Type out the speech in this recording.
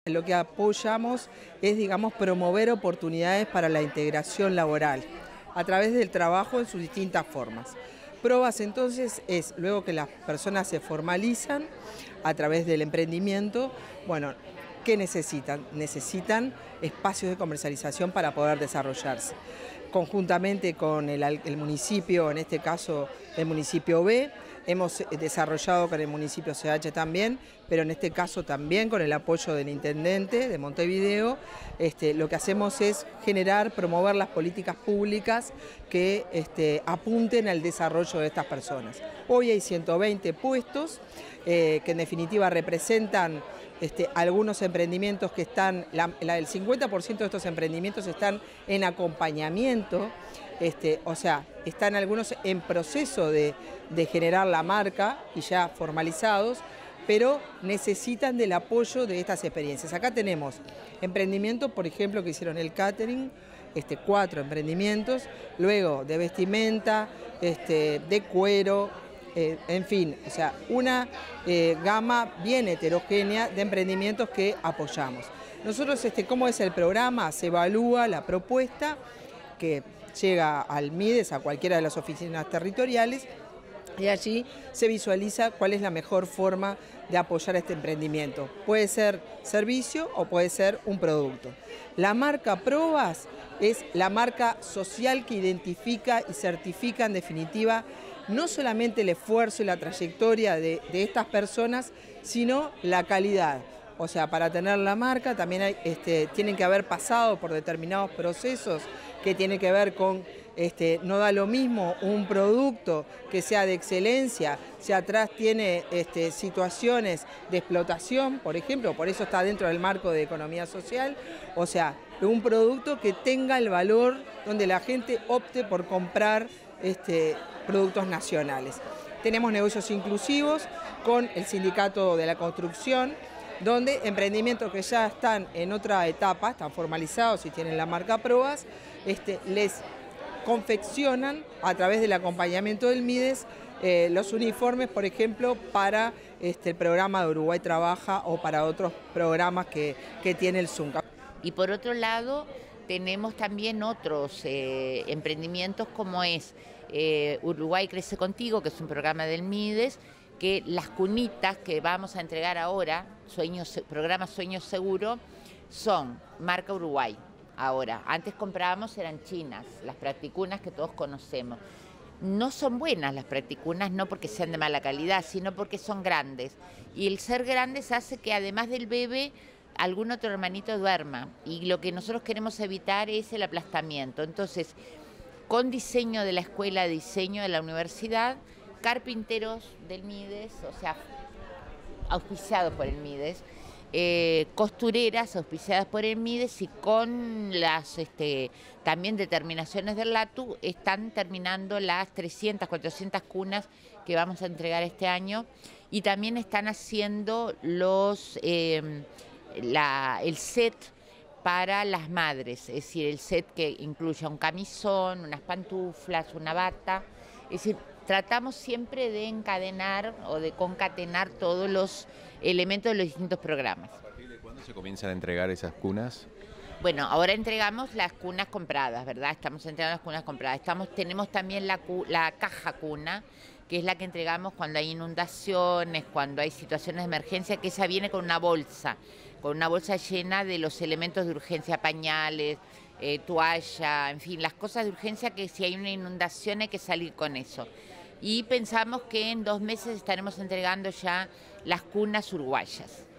Lo que apoyamos es, digamos, promover oportunidades para la integración laboral a través del trabajo en sus distintas formas. Probas entonces es, luego que las personas se formalizan a través del emprendimiento, bueno, ¿qué necesitan? Necesitan espacios de comercialización para poder desarrollarse. Conjuntamente con el municipio, en este caso el municipio B, hemos desarrollado con el municipio CH también, pero en este caso también con el apoyo del intendente de Montevideo, lo que hacemos es generar, promover las políticas públicas que apunten al desarrollo de estas personas. Hoy hay 120 puestos que en definitiva representan algunos emprendimientos que están, el 50% de estos emprendimientos están en acompañamiento, o sea, están algunos en proceso de generar la marca y ya formalizados, pero necesitan del apoyo de estas experiencias. Acá tenemos emprendimientos, por ejemplo, que hicieron el catering, 4 emprendimientos, luego de vestimenta, de cuero, en fin, o sea, una gama bien heterogénea de emprendimientos que apoyamos. Nosotros, ¿cómo es el programa? Se evalúa la propuesta que llega al MIDES, a cualquiera de las oficinas territoriales, y allí se visualiza cuál es la mejor forma de apoyar este emprendimiento. Puede ser servicio o puede ser un producto. La marca Probas es la marca social que identifica y certifica en definitiva no solamente el esfuerzo y la trayectoria de estas personas, sino la calidad. O sea, para tener la marca también tienen que haber pasado por determinados procesos que tienen que ver con, no da lo mismo un producto que sea de excelencia, si atrás tiene situaciones de explotación, por ejemplo, por eso está dentro del marco de economía social, o sea, un producto que tenga el valor donde la gente opte por comprar productos nacionales. Tenemos negocios inclusivos con el Sindicato de la Construcción, donde emprendimientos que ya están en otra etapa, están formalizados y tienen la marca Probas, les confeccionan a través del acompañamiento del MIDES los uniformes, por ejemplo, para el programa de Uruguay Trabaja o para otros programas que tiene el ZUNCA. Y por otro lado, tenemos también otros emprendimientos como es Uruguay Crece Contigo, que es un programa del MIDES, que las cunitas que vamos a entregar ahora, programa Sueños Seguro, son marca Uruguay. Ahora, antes comprábamos, eran chinas, las practicunas que todos conocemos. No son buenas las practicunas, no porque sean de mala calidad, sino porque son grandes. Y el ser grandes hace que además del bebé, algún otro hermanito duerma. Y lo que nosotros queremos evitar es el aplastamiento. Entonces, con diseño de la escuela, diseño de la universidad, carpinteros del MIDES, o sea, auspiciados por el MIDES, costureras auspiciadas por el MIDES y con las también determinaciones del LATU están terminando las 300, 400 cunas que vamos a entregar este año y también están haciendo el set para las madres, es decir, el set que incluya un camisón, unas pantuflas, una bata, es decir, tratamos siempre de encadenar o de concatenar todos los elementos de los distintos programas. ¿A partir de cuándo se comienzan a entregar esas cunas? Bueno, ahora entregamos las cunas compradas, ¿verdad? Estamos entregando las cunas compradas. Tenemos también la caja cuna, que es la que entregamos cuando hay inundaciones, cuando hay situaciones de emergencia, que esa viene con una bolsa llena de los elementos de urgencia, pañales, toalla, en fin, las cosas de urgencia que si hay una inundación hay que salir con eso. Y pensamos que en 2 meses estaremos entregando ya las cunas uruguayas.